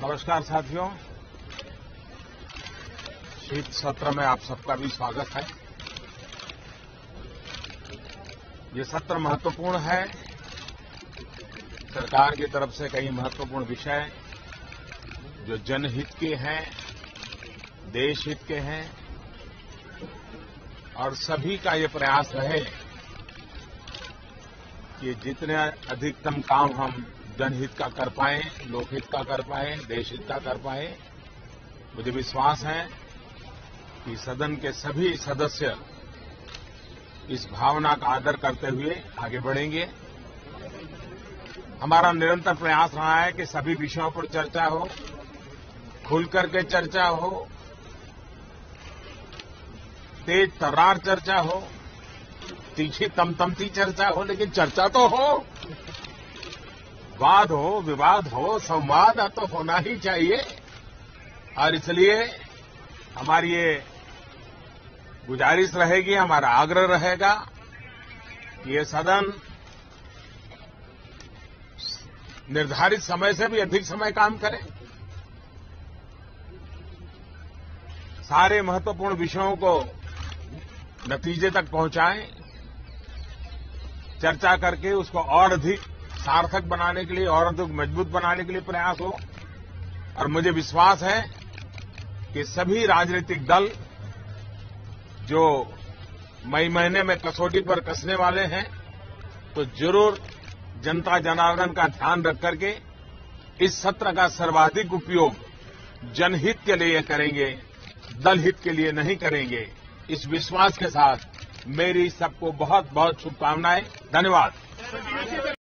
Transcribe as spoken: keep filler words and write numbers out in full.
नमस्कार साथियों, शीत सत्र में आप सबका भी स्वागत है। ये सत्र महत्वपूर्ण है। सरकार की तरफ से कई महत्वपूर्ण विषय जो जनहित के हैं, देश हित के हैं और सभी का ये प्रयास रहे कि जितने अधिकतम काम हम जनहित का कर पाए, लोकहित का कर पाए, देश हित का कर पाए। मुझे विश्वास है कि सदन के सभी सदस्य इस भावना का आदर करते हुए आगे बढ़ेंगे। हमारा निरंतर प्रयास रहा है कि सभी विषयों पर चर्चा हो, खुल करके चर्चा हो, तेज तर्रार चर्चा हो, तीखी तमतमती चर्चा हो, लेकिन चर्चा तो हो। वाद हो, विवाद हो, संवाद तो होना ही चाहिए। और इसलिए हमारी ये गुजारिश रहेगी, हमारा आग्रह रहेगा कि ये सदन निर्धारित समय से भी अधिक समय काम करे, सारे महत्वपूर्ण विषयों को नतीजे तक पहुंचाएं, चर्चा करके उसको और अधिक सार्थक बनाने के लिए और अधिक मजबूत बनाने के लिए प्रयास हो। और मुझे विश्वास है कि सभी राजनीतिक दल जो मई महीने में कसौटी पर कसने वाले हैं, तो जरूर जनता जनार्दन का ध्यान रख करके इस सत्र का सर्वाधिक उपयोग जनहित के लिए करेंगे, दल हित के लिए नहीं करेंगे। इस विश्वास के साथ मेरी सबको बहुत बहुत शुभकामनाएं। धन्यवाद।